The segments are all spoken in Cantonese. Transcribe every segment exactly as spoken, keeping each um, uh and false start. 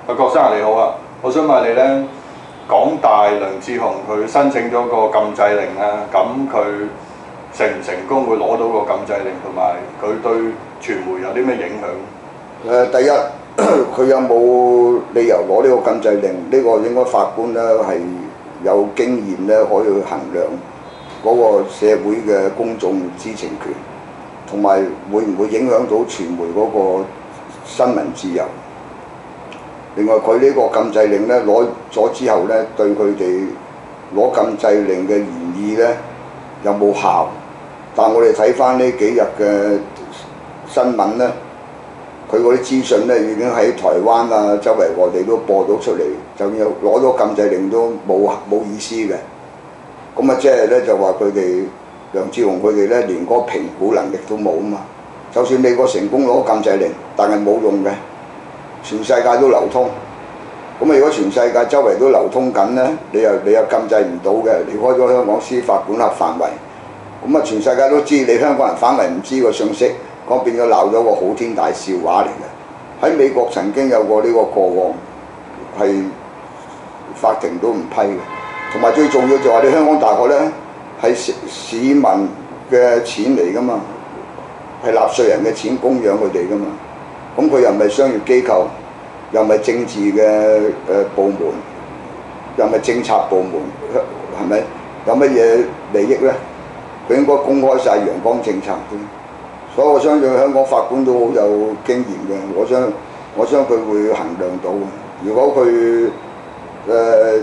阿郭生你好啊，我想問你咧，港大梁智鴻佢申請咗個禁制令啊，咁佢成唔成功會攞到個禁制令，同埋佢對傳媒有啲咩影響？ 誒，第一佢有冇理由攞呢個禁制令？呢、這個應該法官咧係有經驗咧，可以去衡量嗰個社會嘅公眾知情權，同埋會唔會影響到傳媒嗰個新聞自由。另外，佢呢個禁制令咧攞咗之後咧，對佢哋攞禁制令嘅原意咧有冇效？但我哋睇翻呢幾日嘅新聞咧，佢嗰啲資訊咧已經喺台灣啊、周圍各地都播到出嚟，就要攞咗禁制令都冇冇意思嘅。咁啊，即係咧就話佢哋梁智鴻佢哋咧連嗰個評估能力都冇啊嘛。就算美國成功攞禁制令，但係冇用嘅。全世界都流通，咁啊！如果全世界周圍都流通緊咧，你又你又禁制唔到嘅，離開咗香港司法管轄範圍，咁啊！全世界都知你香港人反為唔知個信息，講變咗鬧咗個好天大笑話嚟嘅。喺美國曾經有過呢個個案，係法庭都唔批嘅。同埋最重要就係你香港大學咧係市市民嘅錢嚟噶嘛，係納稅人嘅錢供養佢哋噶嘛。咁佢又唔係商業機構，又唔係政治嘅誒部門，又唔係政策部門，係咪？有乜嘢利益咧？佢應該公開晒陽光政策嘅。所以我相信香港法官都好有經驗嘅，我相我相信佢會衡量到嘅。如果佢誒、呃、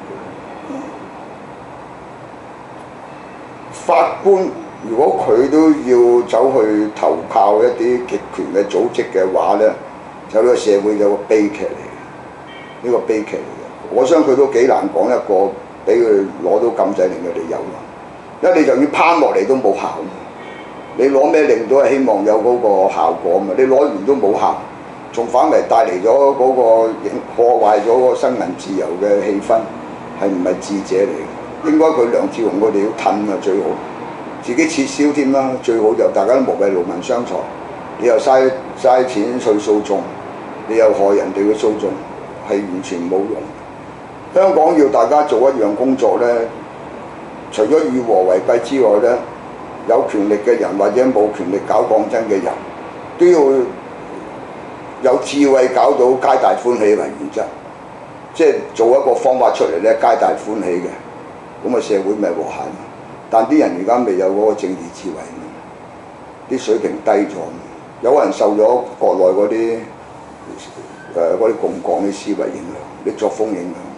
法官，如果佢都要走去投靠一啲極權嘅組織嘅話咧，就呢個社會有個悲劇嚟嘅，呢、這個悲劇嚟嘅。我相信佢都幾難講一個俾佢攞到禁制令嘅理由啊！因為你就要攀落嚟都冇效，你攞咩令都係希望有嗰個效果嘛，你攞完都冇效，仲反為帶嚟咗嗰個影破壞咗個新聞自由嘅氣氛，係唔係智者嚟嘅？應該佢梁智鴻佢哋要褪啊最好。自己撤銷添啦，最好就大家都無謂勞民傷財，你又嘥嘥錢去訴訟，你又害人哋嘅訴訟，係完全冇用。香港要大家做一樣工作咧，除咗與和為貴之外咧，有權力嘅人或者冇權力搞抗爭嘅人，都要有智慧搞到皆大歡喜為原則，即係做一個方法出嚟咧，皆大歡喜嘅，咁啊社會咪和諧。但啲人而家未有嗰個政治智慧，啲水平低咗，有人受咗國內嗰啲誒嗰啲共港嘅思維影響，啲作風影響。